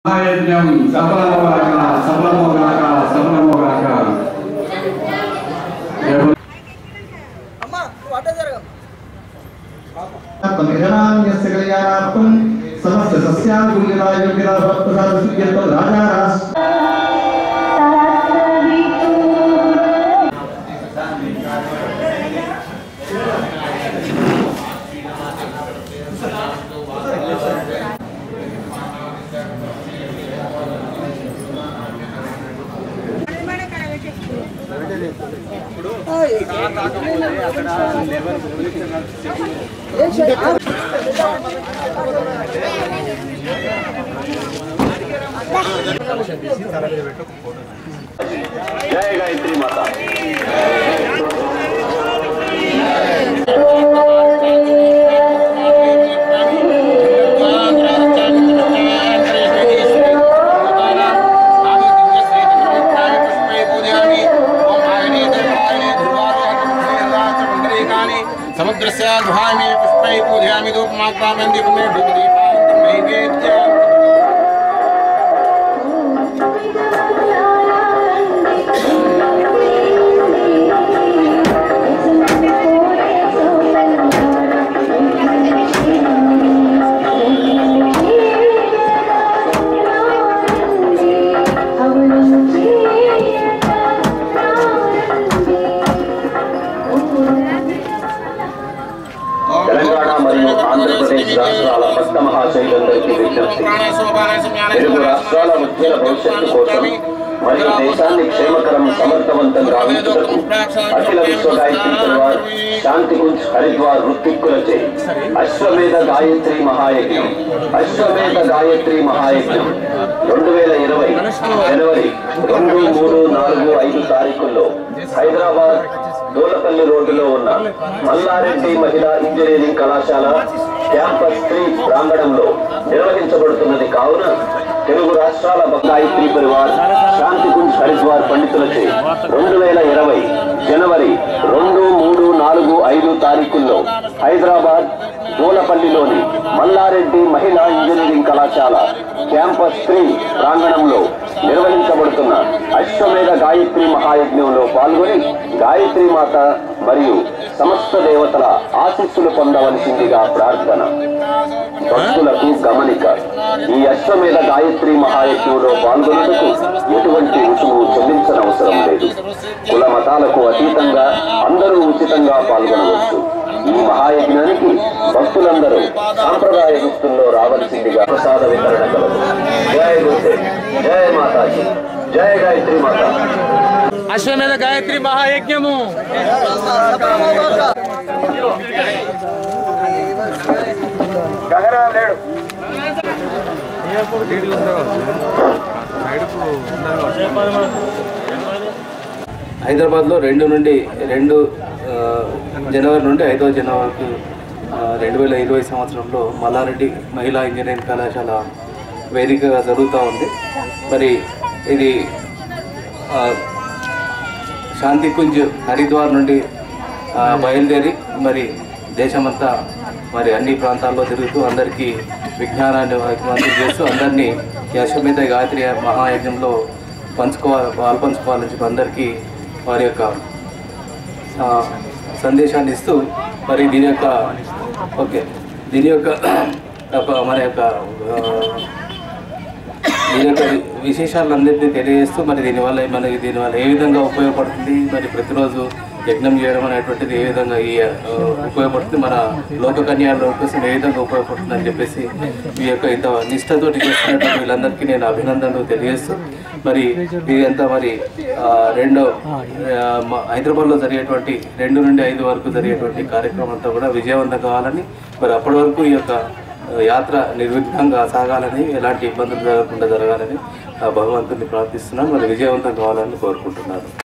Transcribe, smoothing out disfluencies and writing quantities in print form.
యజ్ఞం సఫలమోగాక పరిగణాన్యస్య కళ్యాణార్థం సమస్త సస్యానుకూల్యతాయోగ్యతా భక్తసాధుస్య రాజా जय गायत्री माता। समुद्रस्य ध्वामि पुष्पै पूजयामि धूपमाक्रामयं दीपमे धूपदीपावन्तं नैवेद्य రాష్ట్రాల భక్త మహాశైలందరికీ విజ్ఞప్తి. తెలుగు రాష్ట్రాల ఉజ్వల భవిష్యత్తు కోసం మరియు దేశాన్ని క్షేమకరం సమర్థవంతం గావించుటకు అఖిల విశ్వ గాయత్రి పరివార్ శాంతి కుంజ్ హరిద్వార్ వృత్తిక్కులచే అశ్వమేధ గాయత్రి మహాయజ్ఞం 2020 జనవరి 2, 3, 4, 5 తారీఖుల్లో హైదరాబాద్ దూలపల్లి రోడ్డులో ఉన్న మల్లారెడ్డి మహిళా ఇంజనీరింగ్ కళాశాల క్యాంపస్ 3 ప్రాంగణంలో నిర్వహించబడుతున్నది కావున తెలుగు రాష్ట్రాల గాయత్రి పరివార్ శాంతి కుంజ్ హరిద్వార్ పండితులచే 2020 జనవరి 2, 3, 4, 5 తారీఖుల్లో హైదరాబాద్ దూలపల్లిలోని మల్లారెడ్డి మహిళా ఇంజనీరింగ్ కళాశాల క్యాంపస్ 3 ప్రాంగణంలో నిర్వహించబడుతున్న అశ్వమేధ గాయత్రి మహాయజ్ఞంలో పాల్గొని గాయత్రి మాత మరియు సమస్త దేవతల ఆశీస్సులు పొందవలసిందిగా ప్రార్థన. భక్తులకు గమనిక, ఈ అశ్వమేధ గాయత్రి మహాయజ్ఞంలో పాల్గొనేందుకు ఎటువంటి రుసుము చెల్లించనవసరం లేదు. కుల మతాలకు అతీతంగా అందరూ ఉచితంగా పాల్గొనవచ్చు. ఈ మహాయజ్ఞానికి భక్తులందరూ సాంప్రదాయ దుస్తుల్లో రావలసిందిగా ప్రసాద వితరణ కలదు. జయ గురుదే, జయ మాతాజీ, జయ గాయత్రి మాత. అశ్వమేధ గాయత్రి మహాయజ్ఞము హైదరాబాద్లో 2 జనవరి నుండి 5 జనవరి వరకు 2020 సంవత్సరంలో మల్లారెడ్డి మహిళా ఇంజనీరింగ్ కళాశాల వేదికగా జరుగుతూ ఉంది. మరి ఇది శాంతి కుంజ్ హరిద్వార్ నుండి బయలుదేరి మరి దేశమంతా మరి అన్ని ప్రాంతాల్లో తిరుగుతూ అందరికీ విజ్ఞానాన్ని మంత్రి చేస్తూ అందరినీ ఈ అశ్వమేధ గాయత్రి మహాయజ్ఞంలో పాల్పంచుకోవాలని చెప్పి అందరికీ వారి యొక్క సందేశాన్ని ఇస్తూ మరి దీని యొక్క మన యొక్క విశేషాలన్నింటినీ తెలియజేస్తూ మరి దీనివల్ల ఏ విధంగా ఉపయోగపడుతుంది, మరి ప్రతిరోజు యజ్ఞం చేయడం అనేటువంటిది ఏ విధంగా ఉపయోగపడుతుంది, మన లోక కన్యాల కోసం ఏ విధంగా ఉపయోగపడుతుంది అని చెప్పేసి మీ యొక్క ఇంత నిష్ఠతోటి చేస్తున్నటువంటి వీళ్ళందరికీ నేను అభినందనలు తెలియజేస్తూ మరి ఇదంతా మరి హైదరాబాద్లో జరిగేటువంటి 2 నుండి 5 వరకు జరిగేటువంటి కార్యక్రమం అంతా కూడా విజయవంతం కావాలని, మరి అప్పటి వరకు ఈ యొక్క యాత్ర నిర్విఘ్నంగా సాగాలని, ఎలాంటి ఇబ్బందులు జరగకుండా జరగాలని భగవంతుని ప్రార్థిస్తున్నాను. మరి విజయవంతం కావాలని కోరుకుంటున్నాను.